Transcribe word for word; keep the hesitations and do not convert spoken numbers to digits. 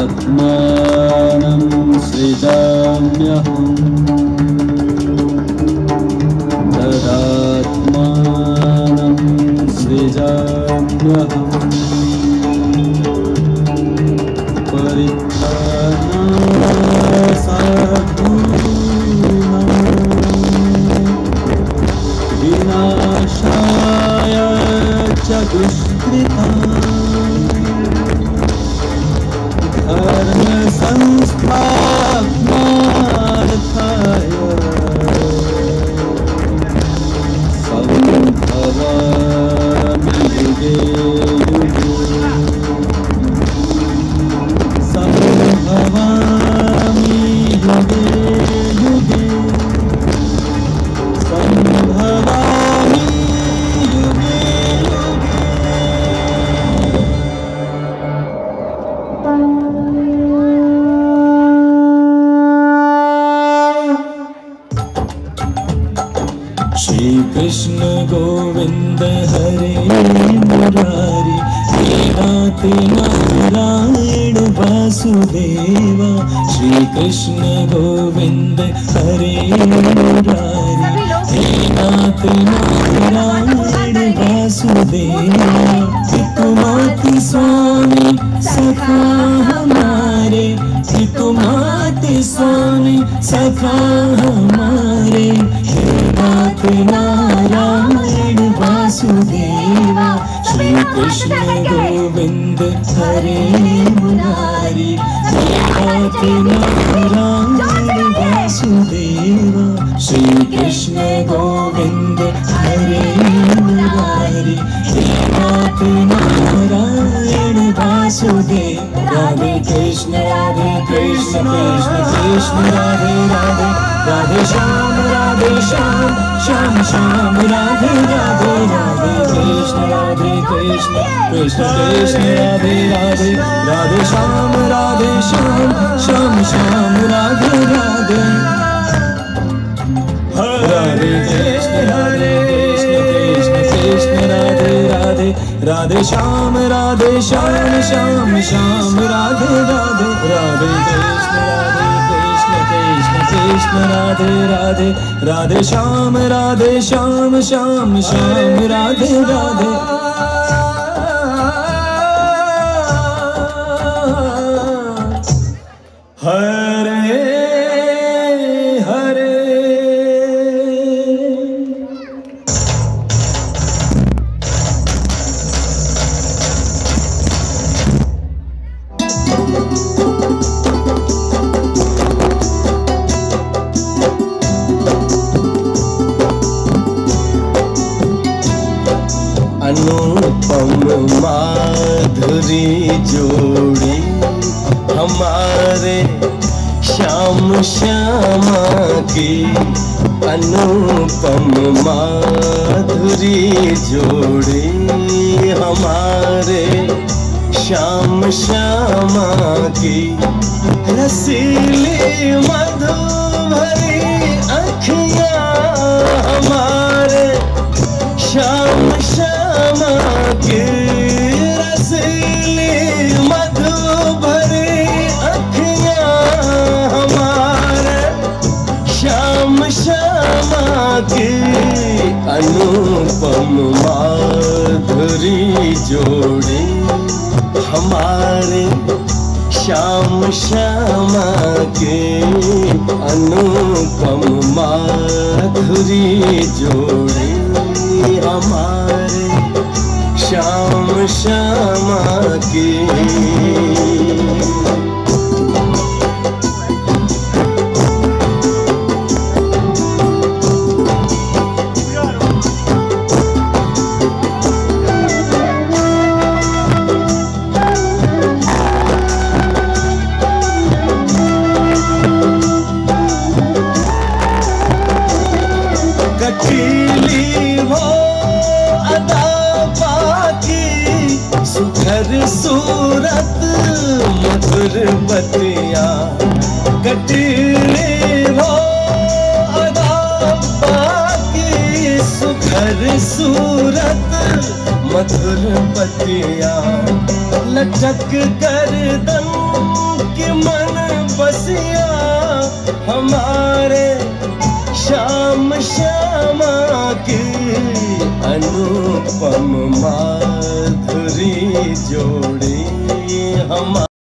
तदात्मानं सृजाम्यहम् तदात्मानं सृजाम्यहम् परित्राणाय साधूनां विनाशाय च दुष्कृताम् धर्म संस्थापनार्थाय संभवामि युगे युगे संभवामि युगे युगे संभवामि युगे श्री कृष्ण गोविंद हरे मुरारी हे नाथ नारायण वासुदेवा श्री कृष्ण गोविंद हरे मुरारी हे नाथ नारायण वासुदेवा पितुमाति स्वामी सखा हमारे पितुमाति स्वामी सखा हमारे हे नाथ नारायण वासुदेवा श्री कृष्ण गोविंद हरे मुरारी हे नाथ नारायण वासुदेवा श्री कृष्ण गोविंद हरे मुरारी हे नाथ नारायण वासुदेवा राधे कृष्ण राधे कृष्ण कृष्ण कृष्ण राधे राधे राधे श्याम राधे श्याम श्याम श्याम राधे राधे राधे कृष्ण राधे कृष्ण कृष्ण कृष्ण राधे राधे राधे श्याम राधे श्याम श्याम श्याम राधे राधे हरे कृष्ण हरे कृष्ण कृष्ण कृष्ण राधे राधे राधे श्याम राधे श्याम श्याम श्याम राधे राधे राधे कृष्ण राधे कृष्ण कृष्ण कृष्ण राधे राधे राधे श्याम राधे श्याम श्याम श्याम राधे राधे हरे हरे अनुपम माधुरी जोड़ी हमारे श्याम श्यामा की अनुपम माधुरी जोड़ी हमारे श्याम श्यामा की रसीली मधुभरी अखियाँ हमारे श्याम श्यामा की रसीली मधुभरी अखियाँ हमारे श्याम श्यामा की अनुपम माधुरी जोड़ी हमारे श्याम श्यामा के अनुपम माधुरी जोड़ी हमारे श्याम श्यामा की सूरत मधुर बतिया कटीली हो अदा बाकी सुघर सूरत मधुर बतिया लचक गर्दन की मन बसिया हमारे श्याम श्यामा की अनुपम माधुरी जोड़ी हम